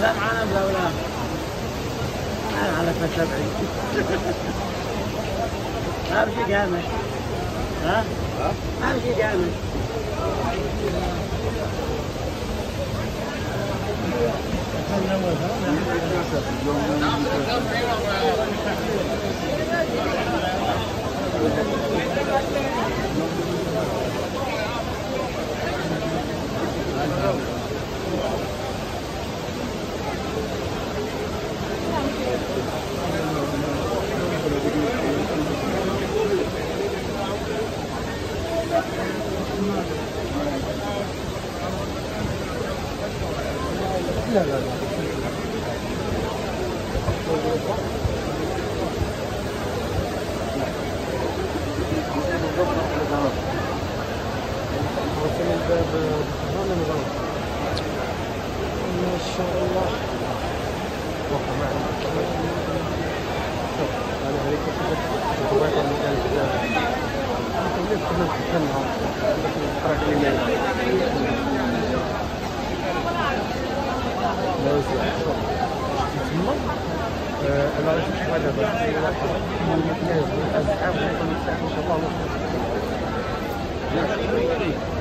لا معانا ولا أنا على فتبعي أمشي جامد ها؟ أمشي جامد لا لا لا ما شاء الله انا راه شفت هذا الناس اصحاب ما شاء الله